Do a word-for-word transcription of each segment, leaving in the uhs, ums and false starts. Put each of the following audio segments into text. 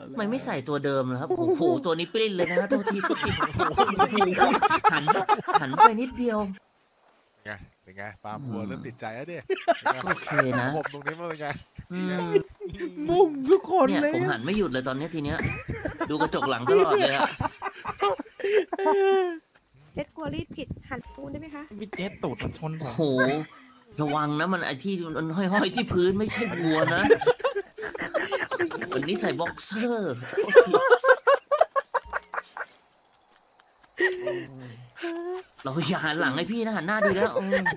ทำไมไม่ใส่ตัวเดิมนะครับโอ้โหตัวนี้ปลิ้นเลยนะโทษทีโทษทีโอ้โหหันหันไปนิดเดียวไงเป็นไงฟาร์มวัวเริ่มติดใจแล้วดิโอเคนะผมตรงนี้มันเป็นไงมุมทุกคนเนี่ยเลยผมหันไม่หยุดเลยตอนนี้ทีเนี้ยดูกระจกหลังตลอดเลยอะเจ็ดกลัวรีดผิดหันปูนได้ไหมคะพี่เจ็ดตูดชนผโอ้มโหระวังนะมันไอที่มันห้อยๆที่พื้นไม่ใช่วัวนะวันนี้ใส่บ็อกเซอร์เราอย่าหันหลังให้พี่นะหันหน้าดีแล้ว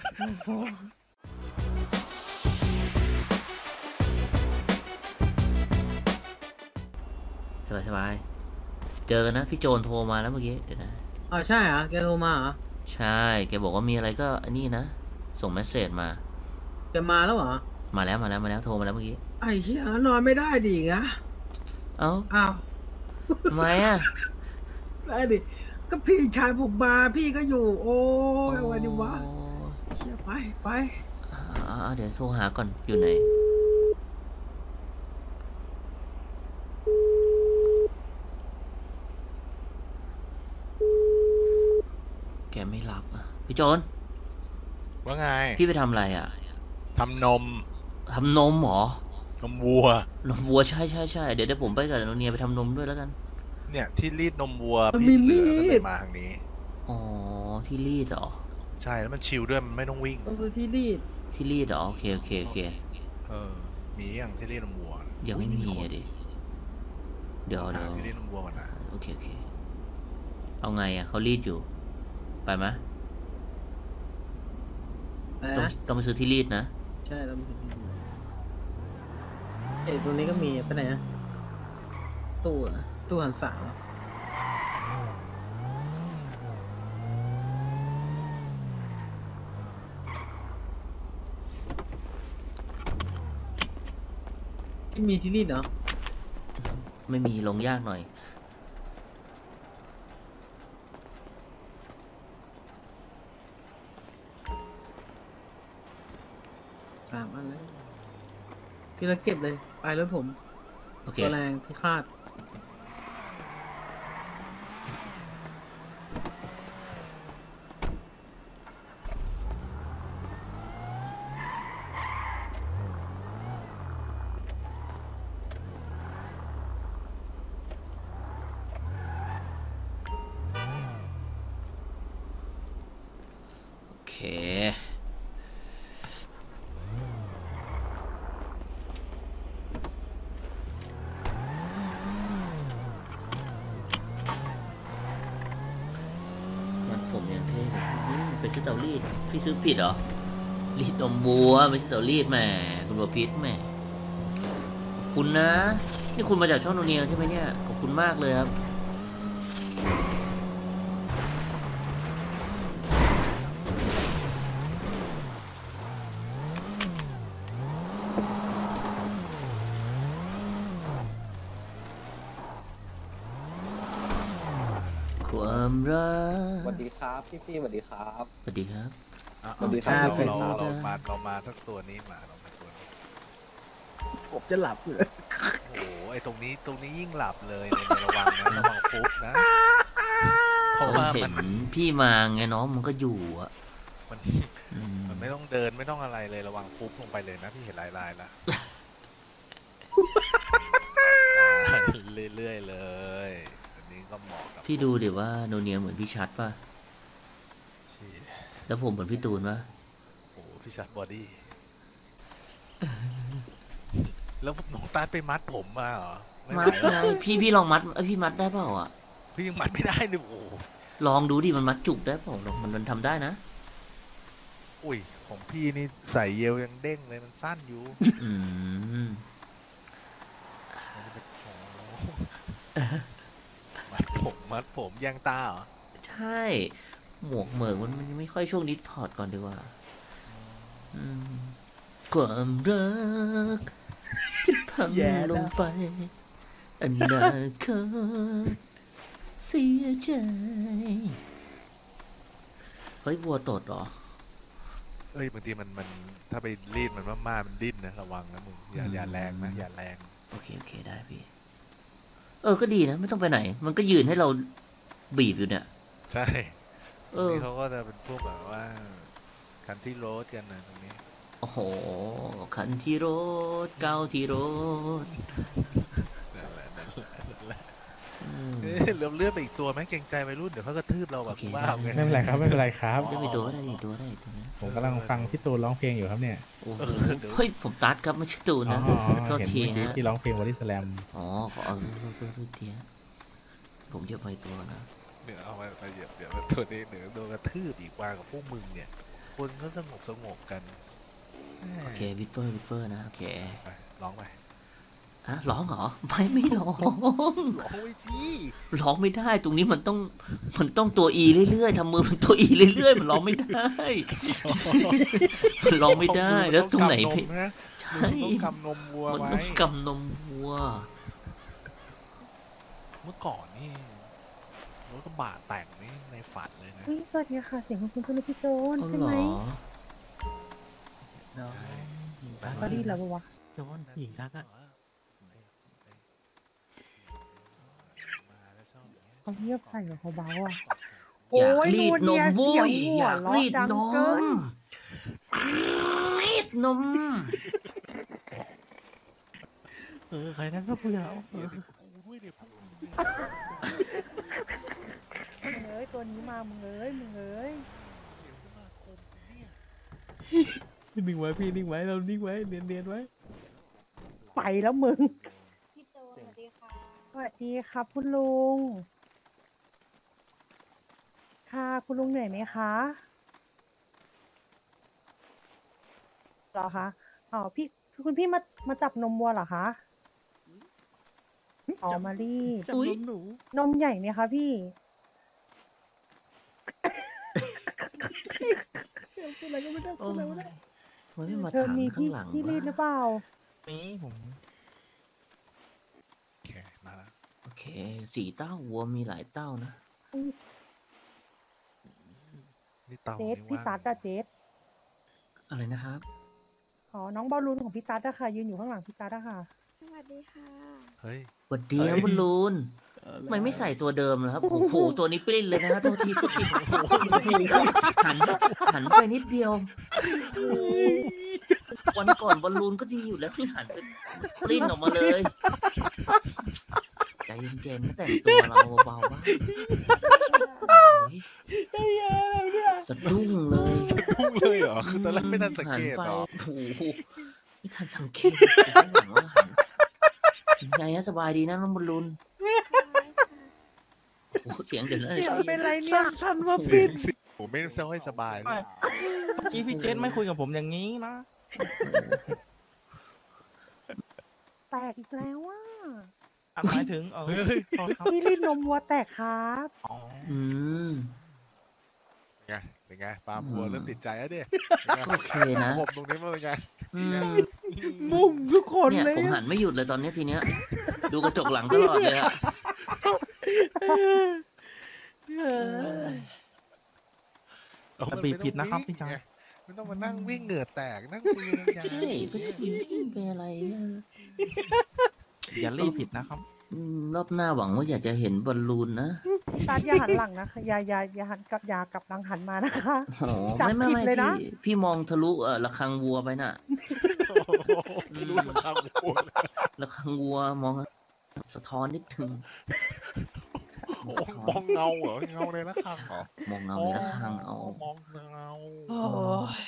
สบายสบายเจอกันนะพี่โจนโทรมาแล้วเมื่อกี้เดี๋ยวนะอ๋อใช่เหรอแกโทรมาเหรอใช่แกบอกว่ามีอะไรก็อันนี้นะส่งเมสเซจมาแกมาแล้วเหรอมาแล้วมาแล้วมาแล้วโทรมาแล้วเมื่อกี้ไอ้เหี้ยนอนไม่ได้ดิงะเอ้าอ้าวทำไมอ่ะได้ดิก็พี่ชายผมมาพี่ก็อยู่โอ้ยวันนี้วะเชี่ยไปไปเดี๋ยวโทรหาก่อนอยู่ไหนแกไม่รับอ่ะพี่โจนว่าไงพี่ไปทำอะไรอ่ะทำนมทำนมหรอนมวัวนมวัวใช่ใช่ใช่เดี๋ยวเดี๋ยวผมไปกับโนเนียไปทำนมด้วยแล้วกันเนี่ยที่รีดนมวัวพี่เหลือมาทางนี้อ๋อที่รีดเหรอใช่แล้วมันชิลด้วยมันไม่ต้องวิ่งก็คือที่รีดที่รีดเหรอโอเคโอเคโอเคเออมีอย่างที่รีดนมวัวยังไม่มีอ่ะดิเดี๋ยวเดี๋ยวที่รีดนมวัวก่อนนะโอเคโอเคเอาไงอ่ะเขารีดอยู่ไปไหมต้องต้องไปซื้อที่รีดนะใช่ต้องไปซื้อที่รีดเอ๊ะตรงนี้ก็มีไปไหนนะตู้ตู้หันสามไม่มีที่รีดเหรอไม่มีลงยากหน่อยสามอันแล้วพี่เราเก็บเลยไปรถผมตัวแรงพี่คาดโอเคไปซื้อเตารีดพี่ซื้อผิดเหรอรีดนมวัวไม่ใช่เตารีดแหมคุณบัวพิษแหมคุณนะนี่คุณมาจากช่องโนเนียใช่ไหมเนี่ยขอบคุณมากเลยครับความรักสวัสดีครับพี่พี่สวัสดีครับสวัสดีครับสวัสดีครับเราเรามาเรามาทั้งตัวนี้มาเรามาตัวนี้ผมจะหลับเลยโอ้โหไอตรงนี้ตรงนี้ยิ่งหลับเลยในระวังนะระวังฟุบนะเพราะว่ามันพี่มาไงน้องมันก็อยู่อ่ะมันมันไม่ต้องเดินไม่ต้องอะไรเลยระวังฟุบลงไปเลยนะพี่เห็นลายลายแล้วเรื่อยๆเลยก็เหมาะกับพี่ดูดิว่าโนเนียเหมือนพี่ชัดป่ะแล้วผมเหมือนพี่ตูนป่ะโอ้พี่ชัดบอดี้แล้วน้องตาไปมัดผมมาเหรอมัดไงพี่พี่ลองมัดเอ้พี่มัดได้เปล่าอ่ะพี่ยังมัดไม่ได้เลยโอ้ลองดูดิมันมัดจุกได้เปล่ามันมันทำได้นะอุ้ยของพี่นี่ใส่เยลยังเด้งเลยมันสั้นอยู่อืมมัดผมมัดผมยางตาเหรอใช่หมวกเหมือกมันไม่ค่อยช่วงนี้ถอดก่อนดีกว่าความรักจะพังลงไปอนาคตเสียใจเฮ้ยวัวตดเหรอเอ้ยบางทีมันมันถ้าไปรีดมันมากๆมันดิ้นนะระวังนะมึงอย่าอย่าแรงนะอย่าแรงโอเคโอเคได้พี่ออก็ดีนะไม่ต้องไปไหน มันก็ยืนให้เราบีบอยู่เนี่ยใช่เอตรงอนี้เขาก็จะเป็นพวกแบบว่าคันที่โรดกันนะตรงนี้โอ้โหคันที่รถเก้าที่รถนั่นแหละนั่นแหละนั่นแหละอืมเอ๊ะเราเลื่อนไปอีกตัวไหมเกรงใจวัยรุ่นเดี๋ยวเขากระทืบเราแบบโอเคบ้าไงไม่เป็นไรครับไม่เป็นไรครับได้ไปตัวก็ได้อีกตัวได้อีกตัวนะผมกำลังฟังพี่ตูนร้องเพลงอยู่ครับเนี่ยโอ้โหเฮ้ยผมตัดครับไม่ใช่ตูนอ๋อนะโทษเห็นทีเมื่อกี้ฮะที่ร้องเพลงวอลลี่สแลมอ๋อขอเอาสู้สู้สู้เทียผมจะไปตัวนะเดี๋ยวเอามามาเหยียบเดี๋ยวตัวนี้เดี๋ยวโดนกระทืบอีกว่ากับพวกมึงเนี่ยคนเขาสงบสงบกันโอเควิปเปอร์วิปเปอร์นะโอเคไปร้องไปฮะร้องเหรอไม่ไม่ร้องร้องไว้ที่ร้องไม่ได้ตรงนี้มันต้องมันต้องตัวอีเรื่อยๆทำมือเป็นตัวอีเรื่อยๆมันร้องไม่ได้ มันร้องไม่ได้แล้วตรงไหนมึพี่งต้องกำนมนะใช่มึงต้องกำนมวัวมันไว้ต้องกำนมวัวเมื่อก่อนนี่รถกระบะแต่งนี่ในฝันเลยนะอุ๊ยสวัสดีค่ะ เสียงคุณคุณคุณพี่โจนอ๋อใช่เหรไหมอก็ดีแล้วปะวะโจนหญิงรักอะเขาเงียบใส่กับเขาเบาอ่ะอยากโอ้ยรีดนมนูโว้เนียเสีงหัวยอยากเระรีดดังนเกิมรีดนมเออใครนั่นก็เบื่อเสียถึงกูด้วยเนี่ยพวกมึงเนี่ยมึงเอ้ยตัวนี้มามึงเอ้ยมึงเอ้ยเสียสมาคมกูเนี่ยนิ่งไว้พี่นิ่งไว้เรานิ่งไว้เนียนเนียนไว้ไปแล้วมึงพี่โจสวัสดีค่ะสวัสดีครับคุณลุง ค่ะคุณลุงเหนื่อยไหมคะเหรอคะอ๋อพี่คุณพี่มามาจับนมวัวเหรอคะอ๋อมารีดจับนมหนูนมใหญ่ไหมคะพี่พูดอะไรก็ไม่ได้โอ้พูดอะไรยไม่ได้มันไม่มาเธอถามมีข้างที่หลังที่รีดหรือเปวะล่านี่ผมโอเคมาแล้วโอเคสี่เต้าวัวมีหลายเต้านะนี่เตาเจสนี่พี่ว่างตัดอะเจสอะไรนะครับอ๋อน้องบอลลูนของพี่ตัดอะค่ะยืนอยู่ข้างหลังพี่ตัดอะค่ะสวัสดีค่ะเฮ้ยสวัสดีครับคุณลูนทำไมไม่ใส่ตัวเดิมเหรอครับ โอ้โห ตัวนี้ปลิ้นเลยนะโทษทีโทษทีโอ้โหหันหันไปนิดเดียวโอ้โหวันก่อนบอลลูนก็ดีอยู่แล้วที่หันไปปลิ้นออกมาเลย ใจเย็นๆแต่งตัวเราเบาๆบ้างโอ้ยสะดุ้งเลยพุ่งเลยเหรอคือตอนแรกไม่ทันสังเกตหันไปเหรอโอ้โหไม่ทันสังเกตข้างหลังว่าหันเป็นไงนะสบายดีนะน้องบอลลูนโอ้โหเสียงเดี๋ยวนะเสียงเป็นไรเนี่ยสั้นว่าเสีปิยดงสิผมไม่ค่อยสบายเลยเมื่อกี้พี่เจสไม่คุยกับผมอย่างนี้นะแตกอีกแล้วอ่ะอันหมายถึงเออโทษครับพี่รีดนมวัวแตกครับอ๋ออืมไงเป็นไงปลาบัวเริ่มติดใจแล้วดิโอเคนะผมตรงนี้มันเป็นไงอืมมุมทุกคนเนี่ยเลยผมหันไม่หยุดเลยตอนนี้ทีเนี้ย ดูกระจกหลังตลอดเลยอะแต่บีบผิดนะครับพี่จังไม่ต้องมานั่งวิ่งเหงื่อแตกนั่งคุยกันยาวใช่ก็จะเป็นอะไรเนี่ยอย่ารีบผิดนะครับอืมรอบหน้าหวังว่าอยากจะเห็นบอลลูนนะพี่ตัดอย่าหันหลังนะคะอย่าอย่าอย่าหันกลับอย่ากลับหลังหันมานะคะโอ้โหจับไม่ไม่ผิดไม่เลยนะพี่พี่มองทะลุเออระฆังวัวไปน่ะรู้มันทำกูนะระฆังวัวมองสะท้อนนิดนึงโอ้มองเงาเหรอเงาในละครังเหรอมองเงาในระฆังเอามองเงาโอ้ย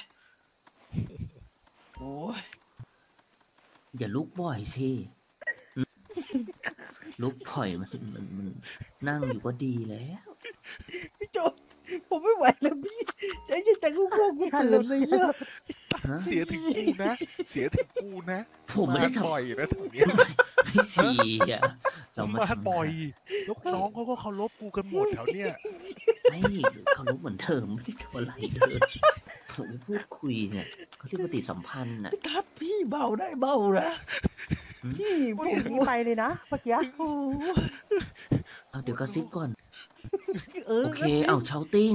โอ้ยอย่าลุกบ่อยสิอืมลุกบ่อยมันมันมันนั่งอยู่ก็ดีแล้วพี่โจผมไม่ไหวแล้วพี่ใจเย็นจังกูกลัวกูตื่นเลยเนี่ยฮะเสียถึงกูนะ เสียถึงกูนะผมไม่ได้าทำบ่อยนะแถวเนี้ยไม่เสียเรามามาทำบ่อยลูกน้องเขาก็เคารพกูกันหมดแถวเนี้ยไม่เขารู้เหมือนเดิมไม่ได้ทำอะไรเลยผมพูดคุยเนี่ยเขาเรียกปฏิสัมพันธ์น่ะทัดพี่เบาได้เบานะพี่ผพูดมอย่างนี้ไปเลยนะเมื่อกี้โอ้เอาเดี๋ยวกระซิบก่อนเออโอเค เอาเชาติ้ง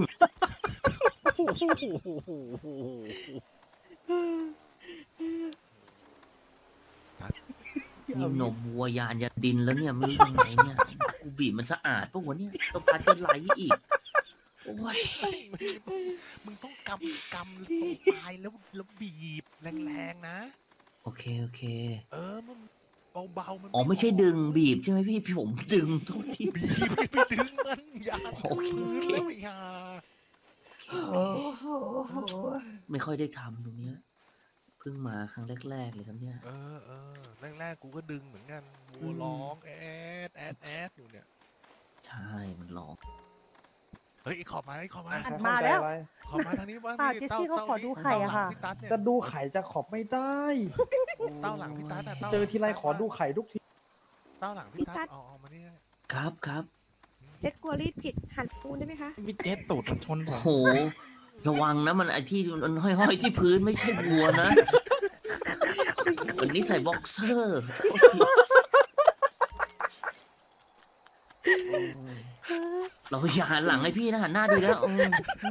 อนี่นมวัวยานยาดินแล้วเนี่ยไม่รู้ยังไงเนี่ยกูบีบมันสะอาดปะวะเนี่ยต้องพัดจะไหลอีกโอ้ยมึงต้องกำกำตรงปลายแล้วแล้วบีบแรงๆนะโอเคโอเคเออมันเบาๆมันอ๋อไม่ใช่ดึงบีบใช่ไหมพี่พี่ผมดึงโทษทีบีบไปดึงมันยานโอเคพื้นแล้วไอ้ห่าไม่ค่อยได้ทำตรงเนี้ยเพิ่งมาครั้งแรกๆเลยครับเนี่ยเออเออแรกๆกูก็ดึงเหมือนกันวัวร้องแอดแอดแอดอยู่เนี่ยใช่มันหลอกเฮ้ยไอ้ขอบมาไอ้ขอบมาอัดมาแล้วขอบมาทางนี้บ้างค่ะนี่เจสซี่เขาขอดูไข่อะค่ะเต้าหลังพี่ตั๊ดเนี่ยจะดูไข่จะขอบไม่ได้เต้าหลังพี่ตั๊ดอะต้าหลังเจอทีไรขอดูไข่ทุกทีเต้าหลังพี่พี่ตั๊ตั๊ดดเอาเอามานี่ได้ครับครับเจ็ดกลัวรีดผิดหันปูนได้ไหมคะพี่เจ็ดตูดมันชนผโอ้มโหระวังนะมันไอที่มันห้อยๆที่พื้นไม่ใช่วัวนะวันนี้ใส่บ็อกเซอร์โทษทีเราอย่าหันหลังให้พี่นะหันหน้าดีแล้วเออ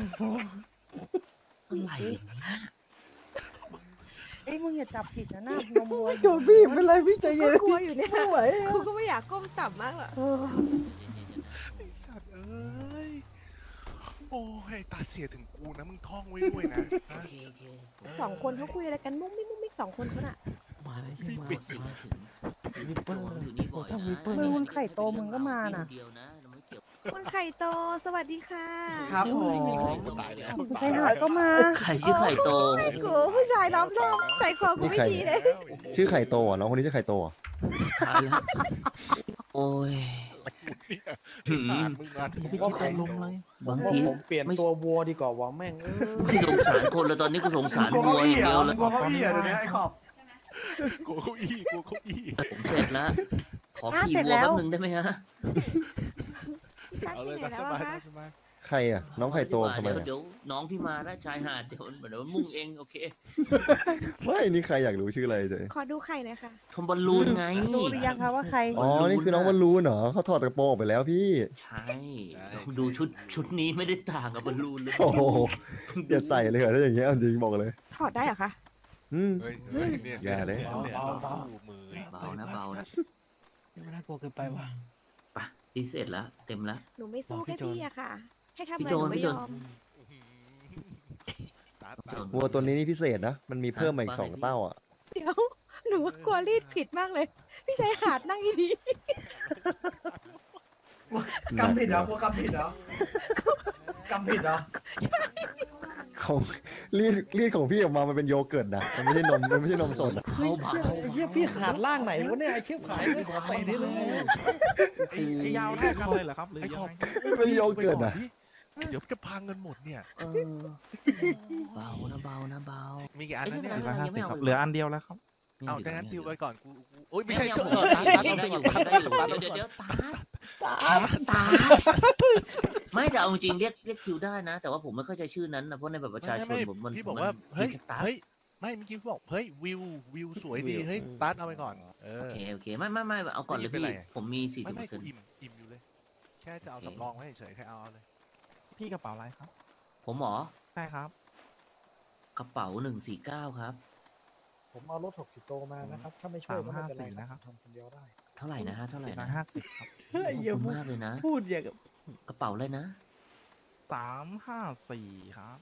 อะไรอย่างเงี้ยเอ้ยมึงอย่าจับผิดนะหน้านมวัวโจพี่เป็นไรพี่ใจเย็นกลัวอยู่เนี่ยไม่ไหวกูก็ไม่อยากก้มต่ำมากหรอกเออไอ้สัตว์เอ้ยโอ้ยตาเสียถึงกูนะมึงท่องไว้ด้วยนะโอนะเคโอเคสองคนเขาคุยอะไรกันมุ้งมิ้งมุ้งมิ้งสองคนเขาน่ะมาเลยพี่มาปิดสิมาถึงวิปเปอร์อยู่นี่บ่อยถ้านะวิปเปอร์มึงมันไข่โตมึงก็มาน่ะเดียวนะเราไม่เกี่ยวคุณไข่โตสวัสดีค่ะครับผมตายแล้วใครหาดก็มาไข่ชื่อไข่โตกูผู้ชายล้อมรอบใจคอกูไม่ดีเลยชื่อไข่โตอ่ะน้องคนนี้ชื่อไข่โตอ่ะตายแล้วโอ้ย หืมอ่านมึงอ่านพี่คิดตรงลงเลยบางว่าทีผมเปลี่ยนตัววัวดีกว่าวะแม่งเออไม่สงสารคนแล้วตอนนี้กูสงสารวัวอย่างเดียวแล้วกลัวเขาเหี้ยเดี๋ยวนี้ไอ้ขอบกูเก้าอี้กูเก้าอี้ผมเสร็จแล้ว ขออ่ะขี่เสร็จวัวแล้วแป๊บนึงได้ไหมฮะตั้งเอาไปเลยไหนตามแล้สวบายอะคะตามสบายใครอ่ะ น้องไข่โตทำไมเดี๋ยวอ่ะเดี๋ยวน้องพี่มาแล้วชายหาดเดี๋ยวเดี๋ยวมุ่งเองโอเคไม่นี่ใครอยากรู้ชื่ออะไรเจ๊ขอดูไข่หน่อยค่ะชมบอลลูนไงรู้หรือยังคะว่าใครอ๋อนี่คือน้องบอลลูนเหรอเขาถอดกระโปรงออกไปแล้วพี่ใช่ดูชุดชุดนี้ไม่ได้ต่างกับบอลลูนเลยโอ้โหอย่าใส่เลยเหรอถ้าอย่างเงี้ยเอาจริงบอกเลยถอดได้เหรอคะอืมเฮ้ยเฮ้ยเนี่ยอย่าเลยนี่นี่เราสู้มือเบานะเบานะไม่น่ากลัวเกินไปว่ะไปดีเสร็จแล้วเต็มแล้วหนูไม่สู้บอกพี่แค่โจรพี่อะค่ะ ให้ทำพี่อะไรโจหรนูไม่พี่โจยรอมตัดจตัดนวัวตัวนี้นี่พิเศษนะ มันมีเพิ่มมาอีกสองเต้าอ่ะเดี๋ยว หนูว่ากลัวรีดผิดมากเลย พี่ชายหาดนั่งดีกำผิดเหรอกลัวกำผิดเหรอกำผิดเหรอของรีดรีดของพี่ออกมามันเป็นโยเกิร์ตนะมันไม่ใช่นมมันไม่ใช่นมสดอะเข้าเบาไอ้เหี้ยพี่ขาดล่างไหนวะเนี่ยไอ้เชี่ยขายไม่ขอใส่ทีนึงไอ้ไอ้ยาวเท่ากันเลยเหรอครับหรือไอ้ยัขงอบไงมันเป็นโยเกิร์ตอ่ะเดี๋ยวจะพังเงินหมดเนี่ยเออเบานะเบานะเบามีกี่อันนะเนี่ยเอ้ยร้อยห้ายังไม่สิบเอาครับเหลืออันเดียวแล้วครับเอาดังนั้นติวไปก่อนกูกูโอ้ยไม่ไม่ใช่ใช่เอเอออตัตัดดตัตัดดได้ตัดอยู่ตัดได้อยู่ตัดเดี๋ยวตัดเดี๋ยวตาตาไม่แต่เอาจริงๆเรียกเรียกคิวได้นะ แต่ว่าผมไม่เข้าใจชื่อนั้นนะเพราะในแบบประชาชนผมมันพี่บอกมันว่าเฮ้ยมีตัสเฮ้ยไม่เมื่อกี้พี่บอกเฮ้ยวิววิวสวยดีเฮ้ยตัดเอาไปก่อนเอโออเคโอเคไม่ไม่ไม่เอาก่อนเลยไม่พี่เป็นไรผมมีสี่ไม่สิบเปอไม่ร์เซ็กูนต์อิ่มอิ่มอยู่เลย แค่จะเอาสำรองไว้เฉยๆแค่เอาเลยพี่กระเป๋าอะไรครับผมหมอใช่ครับกระเป๋าหนึ่งสี่เก้าครับผมเอารถหกสิบโลมานะครับ ถ้าไม่ช่วยก็ไม่เป็นไรนะครับทำคนเดียวได้เท่าไหร่นะฮะเท่าไหร่สี่ร้อนะยห้าสิบครับขอบคุณมากเลยนะพูดอย่างกับกระเป๋าเลยนะสามห้าสี่ครับ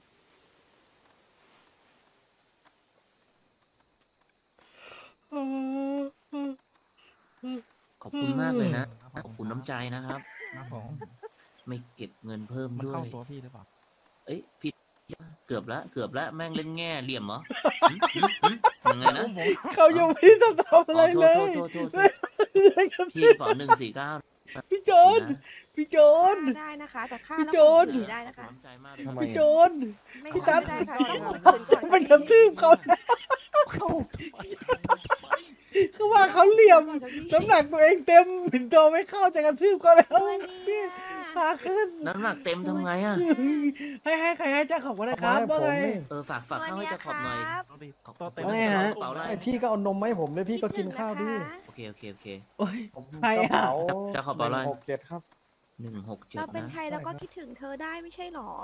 ขอบคุณมากเลยนะขอบคุณน้ำใจนะครับครับผมไม่เก็บเงินเพิ่มมันด้วเข้าย ตัวพี่หรือเปล่าเอ้ยผิดเกือบละเกือบละแม่งเล่นแง่เหลี่ยมเหรอหึหึหึยังไงนะเขายังไม่ได้ทำอะไรอ๋อโทเลษยโทษโทษโทษโทษพี่กระเป๋าหนึ่งสี่เก้าพี่โจนพี่โจนๆได้นะคะ แต่ค่าพี่แล้วโจรผมไม่ได้นะคะน้ำใจมากเลยทำไมพี่โจนไม่พี่ตั๊ดได้ค่ะต้องข่มขืนก่อนมันกระทืบเขาคือว่าเขาเหลี่ยม น้ำหนักตัวเองเต็มผินตัวไม่เข้าจะกระทืบเขาแล้วตัวนี้พาขึ้นน้ำหนักเต็มทำไงอ่ะให้ให้ใครให้เจ้าของก็ได้ครับว่าไงเออฝากฝากข้าวให้เจะขอบหน่อยเอาดิขอบตัวเต็มว่าไงฮะกระเป๋าอะไรไอพี่ก็เอานมมาให้ผมเลยพี่ก็กินข้าวดิโอเคโอเคโอเคโอ้ยผมใครกระอ่ะเป๋าจะขอเบอร์อะไรหกเจ็ดครับหนึ่งหกเจ็ดเราเป็นนะใครเราก็คิดถึงเธอได้ไม่ใช่หรอ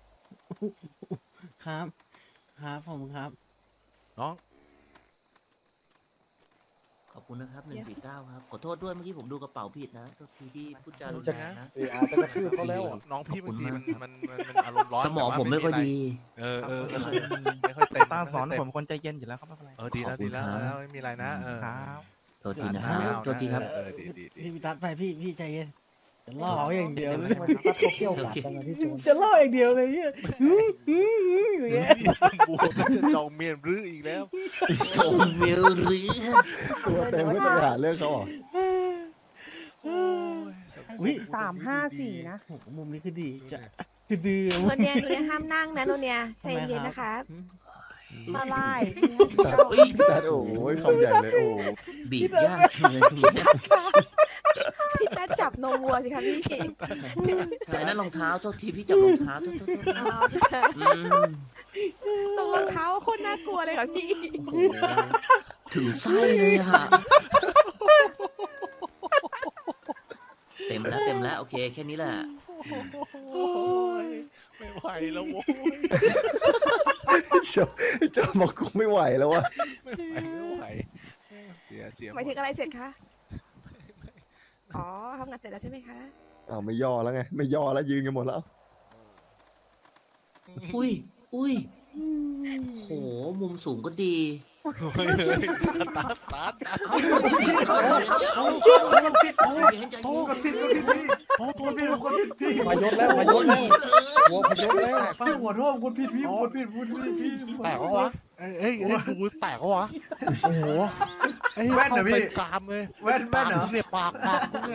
ครับ ครับผมครับน้องขอบคุณนะครับหนึ่งสี่เก้าครับขอโทษด้วยเมื่อกี้ผมดูกระเป๋าผิดนะโทษทีที่พูดจารุนจะแรงนะเอออาจจะกระทืบเขาแล้วอะน้องพี่ขอบบางคุณทีมากมันครับมันมันมันอารมณ์ร้อนสมองแต่ว่าผมไม่ค่อยะรดีเออเออเออไม่ค่อยเต็มตาสอนไค่ยเต็ผมคนใจเย็นอยู่แล้วครับไม่เป็นไรเออดีแล้วขอบคุดีณแล้วครับแล้วไม่มีอะไรนะเออครับโทษทีนะครับไม่เอาโทษทีครับเออดีดีดีพี่พิทัศน์ไปพี่พี่ใจเย็นจะล่อเขาอย่างเดียวเลยมันตัดตัวเกี่ยวกัดกันนะที่จูนจะล่ออย่างเดียวเลยเนี่ยอื้ออื้ออื้ออย่างเงี้ยบัวก็จะจองเมียนรื้ออีกแล้วโอ้เมลรีตัวเต็มก็จะไปหาเรื่องเขาเหรอโอ้ยอุ๊ยสามห้าสี่นะโอ้โหมุมนี้คือดีจะคือดีโนเนียโนเนียห้ามนั่งนะโนเนียใจเย็นๆนะคะอะไรพี่ตัดโอ้ยคำใหญ่เลยโอ้บีบยากจังเลยทีเนี้ยพี่แป๊ดจับนมวัวสิคะพี่ใช่นั่นรองเท้าโทษทีพี่จับรองเท้าโทษโทษโทษอ๋ออืมตรงรองเท้าโคนน่ากลัวเลยค่ะพี่โอ้โหถึงไส้เลยอะค่ะเต็มแล้วเต็มแล้วโอเคแค่นี้แหละโอ้ยไม่ไหวแล้วโว้ยเจ้าเจ้าบอกกูไม่ไหวแล้ววะไม่ไหวไม่ไหวเสียเสียหมายถึงอะไรเสร็จคะ อ๋อทำงานเสร็จแล้วใช่ไหมคะอ้าวไม่ย่อแล้วไงไม่ย่อแล้วยืนกันหมดแล้วอุ้ยอุ้ยโหมุมสูงก็ดีเฮ้ยเฮ้ยตัดตัดตัดเอาเอาเอาผิดโตโตผิดโทษโทษพี่โทษพี่มายศแล้วมายศแล้วหัวพยศแล้วพี่หัวโทษคุณผิดพี่คุณผิดคุณผิดพี่แตกวะเอ้ยเอ้ยเอ้ยดูแตกวะโอ้โหเอ้ยแว่นเหรอพี่เข้าไปกรามเลยแว่นแว่นเหรอปากเนี่ยปากปากเนี่ย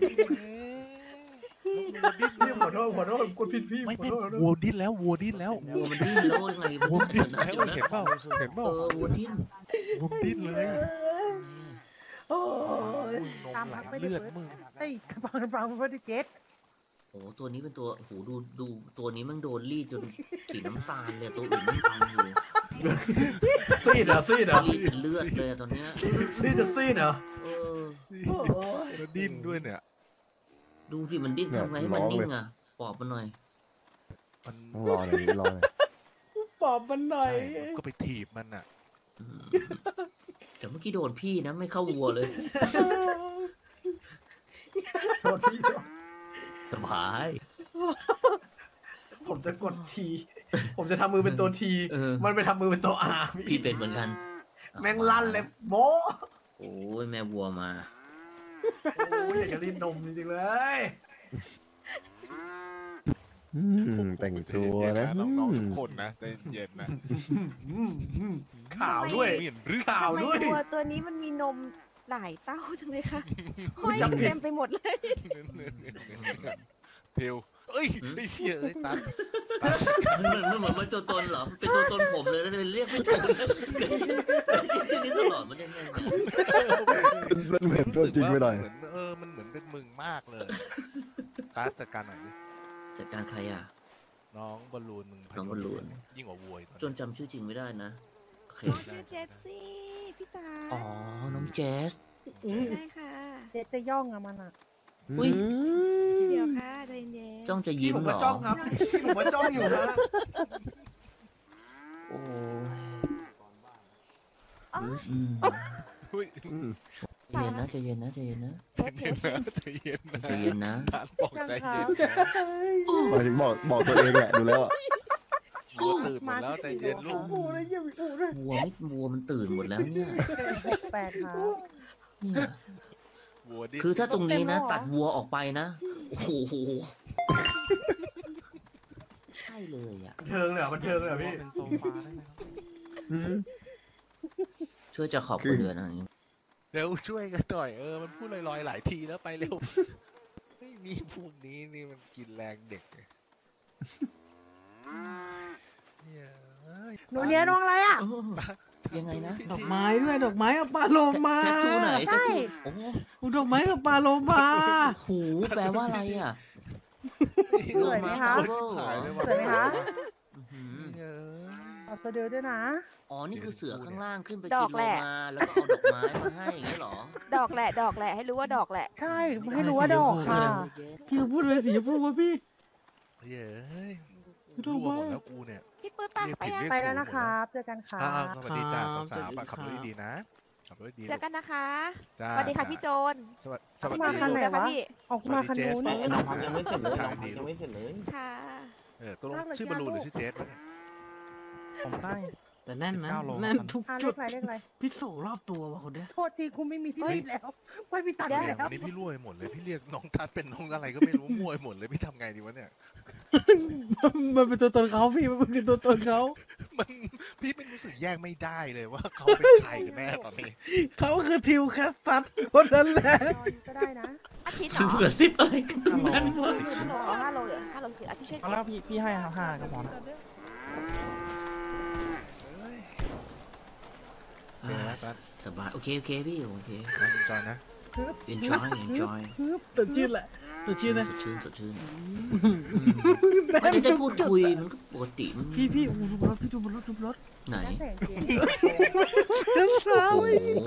พี่หัวโทษหัวโทษคุณผิดพี่ไม่หัวเป็นโทษวัวดิ้นแล้ววัวดิ้นแล้ววัวมันดิ้นแล้วยังไงวัวดิ้นนะแล้วเดี๋ยวนะเห็นเปล่าเห็นเปเอล่าอวัวดิ้นวัวดิ้นเลยโอ้ยมึงนมไหลเลือดมึงไอ้กระเป๋ากระเป๋ามันไม่เก็ตโอ้ตัวนี้เป็นตัวโอ้โหดูดูตัวนี้มันโดนรีดจนสีน้ำตาลเลยตัวอื่นไม่ทำอยู่ซีดเหรอซีดเหรอรีดเป็นเลือดเลยอะตอนเนี้ยซีดเหรอซีดเหรอเออแล้วดิ้นด้วยเนี่ยดูสิมันดิ้นทำไงให้มันนิ่งอ่ะปอบมันหน่อยมันต้องรอหน่อยรอหน่อยปอบมันหน่อยใช่มันก็ไปถีบมันอ่ะอืมแต่เมื่อกี้โดนพี่นะไม่เข้าวัวเลยโทษพี่สบายผมจะกดที ผมจะทำมือเป็นตัวทีเออมันไปทำมือเป็นตัวอาพี่เป็นเหมือนกันแม่งลั่นเลยโบะโอ้ยแม่วัวมาโอ้ยอยากจะรีดนมจริงๆเลยอืมแต่งตัวนะน้องๆทุกคนนะใจเย็นนะข่าวด้วยเปลี่ยนหรือข่าวทำไมด้วยวัวตัวนี้มันมีนมหลายเต้าจังเลยค่ะห้อยเต็มไปหมดเลยเทลเอ้ยไอ้เชี่ยเอ้ยตันมันมันเหมือนมันตัวตนเหรอเป็นตัวตนผมเลยแล้วเลยเรียกไม่ถูกชื่อนี้ตลอดมันยังไงเนี่ยมันเหมือนตัวจริงไปหน่อยเหมือนเออมันเหมือนเป็นมึงมากเลยตัดจัดการหน่อยดิจัดการใครอ่ะน้องบอลลูนมึงน้องบอลลูนยิ่งกว่าวัวอีกจนจำชื่อจริงไม่ได้นะโอเคน้องชื่อเจสซี่พี่ตาอ๋อน้องแจ๊สใช่ค่ะเจ๊จะย่องอะมันอะอุ้ยเดี๋ยวค่ะใจเย็นจ้องจะพี่ยิ้มผมเหรว่าอจ้องครับพี่ผมว่าจ้องอยู่นะโอ้ยอ๋ออืมอุ้ยอืมใจเย็นนะใจเย็นนะใจเย็นนะเทสเทเย็นสนะใจเย็นนะใจเย็นนะตัดบอกใจเย็นนะหมายถึงบอกบอกตัวเองแหละดูแล้วอะวัวตื่นหมดแล้วใจเย็นลูกอูนะยังมีอูนะวัวไม่วัวมันตื่นหมดแล้วเนี่ยหกแปดครับเนี่ยวัวดิ้นคือถ้าตรงนี้นะเต็มแล้วเหรอตัดวัวออกไปนะโอ้โหใช่เลยอ่ะบันเทิงเลยเหรอบันเทิงเลยเหรอพี่เป็นโซฟาได้ไหมครับอืมช่วยจะขอบคืคุณอเดือนนะนี่เร็วช่วยกันหน่อยเออมันพูดลอยๆหลายทีแล้วไปเร็วไม่มีพวกนี้นี่มันกินแรงเด็กไงเนี่ยเอ้ยหนูเนี้ยน้องอะไรอะยังไงนะดอกไม้ด้วยดอกไม้กับปลาโลมาแททูไหนแทใช่ทูโอ้โหโอ้ดอกไม้กับปลาโลมาหูแปลว่าอะไรอ่ะสวยไหมคะโลหายเลยว่ะสวยไหมคะอื้อหือเอ้ยเอาสะดือด้วยนะอ๋อ นี่คือเสือข้างล่างขึ้นไปดกิอน กโลแหละมา แล้วก็เอาดอกไม้มาให้อย่างนี้เหรอดอกแหละดอกแหละให้รู้ว่าดอกแหละใช่ให้รู้ว่าดอกค่ะพี่พูดเลยสีชมพูวะพี่เย้ยไม่ต้รั่องวหมดว่าแล้วกูเนี่ยพี่ปื้ดปะเรียกไปผิดยังเรียกไปแล้วนะครับ เจอกันครัอ่าบสวัสดีจ้าครับสาวๆสวัสดีปะขับรถครับดีๆนะขับรถดีเจอกันนะคะจ้าสวัสดีค่ะพี่โจนสวัสสวัสมาดีคันไหนนะคะวะพี่ออกมาคันนู้นสวัสดีเจสน้องพักยังไม่เสร็จเลยทาน้อง งพัดีกยังไม่เสร็จเลยค่ะเออตัวลงชื่อบอลลูนหรือชื่อเจสวะเนี่ยผมได้แต่แน่นนะสิบเก้าโลแน่นทุกอ่าเลจุขดอะไรเลขอะไรพี่ส่งรอบตัววะคนเนี้ยโทษทีคุณไม่มีที่ติดแล้ว ไม่มีตังค์เดี๋ยวแล้ววันนี้พี่รั่วไปหมดเลยพี่เรียกน้องทัดเป็นน้องอะไรก็ไม่รู้มั่วไปหมดเลยพี่ทำไงดีวะเนี่ยมันเป็นตัวตนเขาพี่มันเป็นตัวตนเขามันพี่เป็นรู้สึกแยกไม่ได้เลยว่าเขาเป็นใครกันแน่ตอนนี้เขาคือทิวแคสตัสคนนั้นแหละนอนก็ได้นะอาชิตเหรคืออเผื่อซิปอะไรกันตรงนั้นวะฮัลโหลเอาห้าโลเหรอห้าโลคืออ่ะพี่ช่วยเอาเก็แล้วบพี่พี่ให้ห้าก็พอนะเป็นไงบ้างสบายโอเคโอเคพี่โอเคตัดจอยนะ enjoy enjoy สดชื่นแหละสดชื่นนะสดชื่นสดชื่นไม่ได้ได้พูดคุยมันก็ปกติมันพี่พี่ดูบนรถพี่ดูบนรถดูบนรถไหนแล้วแต่เกมทั้งเท้าโอ้โห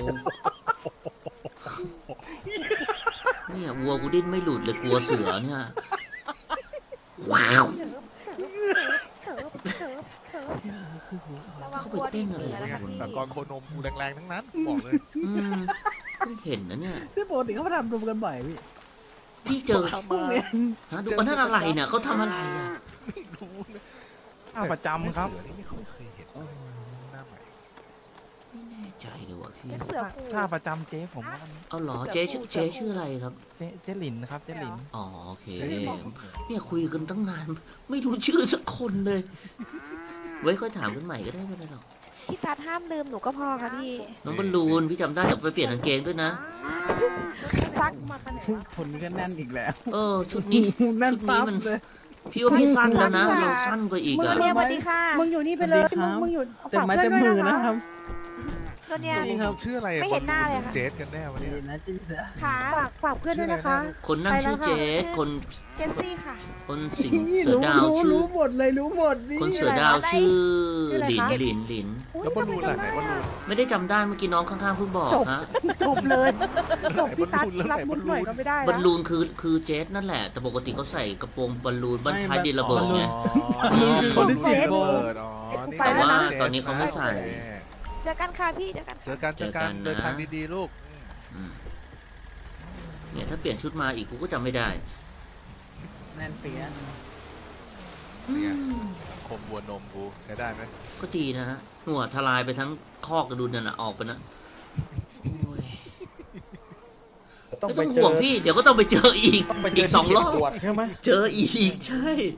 เนี่ยวัวกูดิ้นไม่หลุดเลยกลัวเสือเนี่ยว้าวเสิร์ฟเสิร์ฟเสิร์ฟเสิร์ฟระวังกลัวดีเสือนะคะพี่สากลโคนมกูแรงๆทั้งนั้นบอกเลยอืมเพิ่งเห็นนะเนี่ยที่ปกติเขามาทำรวมกันบ่อยพี่พี่เจอพวกเนี้ยฮะดูอันนั้นอะไรเนี่ยเขาทำอะไรอ่ะไม่รู้นะอ้าวประจำครับเสือนี่ไม่ค่อยเคยเห็นหน้าใหม่ไม่แน่ใจเลยว่ะพี่เป็นเสือคู่ถ้าประจำเจ๊ผมว่าเอาเหรอเจ๊ชื่อเจ๊ชื่ออะไรครับเจ๊เจ๊หลินนะครับเจ๊หลินอ๋อโอเคเนี่ยคุยกันตั้งนาน ไม่รู้ชื่อสักคนเลย ไว้ค่อยถามกันใหม่ก็ได้ไม่เป็นไรหรอกพี่ตัดห้ามลืมหนูก็พอค่ะพี่น้องบอลลูนพี่จำได้แต่ไปเปลี่ยนกางเกงด้วยนะซักมาคันไหนวะคนนี้ก็แน่นอีกแล้วเออ ชุดนี้แน่นชุดนี้ปั๊บมันเลยพี่ว่าพี่สั้นแล้วนะสั้นกว่าเราสั้นกว่าอีกโรอะเนียสวัสดีค่ะมึงอยู่นี่ไปเลยสวัสดีครับมึงอยู่เต็มฝากไม้เพื่อนเต็มด้วยมือนะนะคะ ครับโรเนียจริงครับชื่ออะไรไม่เห็นหน้าเลยค่ะเจสกันแน่วันนี้ดีนะจีนะค่ะฝากฝากเพื่อนด้วยนะคะคนนั่งชื่อเจสคนเจสซี่ค่ะคนสิงเสือดาวรู้ชื่อรู้หมดเลยรู้หมดนี่คนเสือดาวชื่อชื่ออะไรหลินคะหลินหลินแล้วบอลลูนล่ะไหนบอลลูนไม่ได้จำได้เมื่อกี้น้องข้างๆเพิ่งบอกฮะจบเลยจบไหนพี่ตัดบอลลูนรับไหนมุบอดลลูนหน่อยก็ไม่ได้บอลนะลูนคือคือเจสนั่นแหละ แต่ปกติเขาใส่กระโปรงบอลลูนบ้านท้ายดินระเบิดไงอ๋อคนที่ติดระโบเบิดอ๋อนี่แต่ว่าจสตอนนี้เขาไม่ใส่เจอกันค่ะพี่เจอกันเจอกันเจอกันเจอกันนะเดินทางดีๆลูกอืมเนี่ยถ้าเปลี่ยนชุดมาอีกกูก็จำไม่ได้แน่นเปียเนี่ยคมบัวนมกูใช้ได้ไหมก็ดีนะฮะหัวทลายไปทั้งคอกกระดุนนั่นน่ะออกไปนะโอ้ยต้องไม่ไปต้องเจห่วองพี่ เดี๋ยวก็ต้องไปเจออีกต้องไปเจอีกสองรอบที่ขวดใช่ไหมเจออีกใช่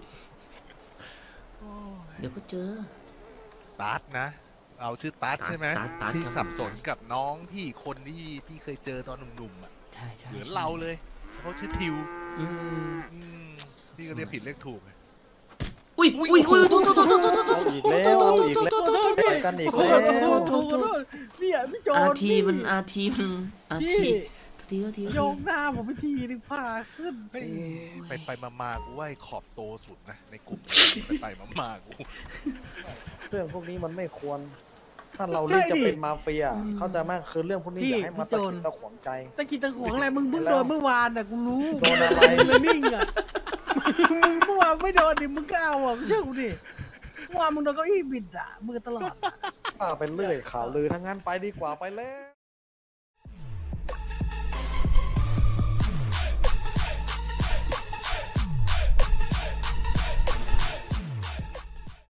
เดี๋ยวก็เจอตัดนะ เอาชื่อตัดใช่ไหมตั๊ดตั๊ดพี่ครับสับสนกับน้องพี่คนที่พี่เคยเจอตอนหนุ่มๆอ่ะใช่ใช่เหมือนเราเลยเขาชื่อทิวอืมอืมพี่ก็เรียกผิดเรียกถูกไงอุ้ยอุ้ยอุ้ยโทษโทษโทษโทษโทษโทษเอาอีกแล้วเอาอีกแล้วไปกันอีกโอ้แล้โหวโทษโทษโทษเนี่ยพี่โจอาทีมันอาทีมันอาพี่ทีทีทีทีโยกหน้าผมไปทีนึงพาขึ้นเฮ้ยไปไปมามาๆกูว่าไอ้ขอบโตสุดนะในกลุ่มไปไปมามาๆกูเรื่องพวกนี้มันไม่ควร ถ้าเราเลือกจะเป็นมาเฟีย เข้าใจไหมคือเรื่องพวกนี้อย่าให้มาตะขิดตะขวงใจตะกี้ตะขวงอะไรมึงเพิ่งโดนเมื่อวานน่ะกูรู้โดนอะไรเลยนิ่งอ่ะมึงเมื่อวานไม่โดนดิมึงก็เอาอ่ะเชื่อกูดิเมื่อวานมึงโดนเก้าอี้บิดอ่ะมือตลอดป้าเป็นเรื่อยข่าวลือทั้งนั้นไปดีกว่าไปแล้ว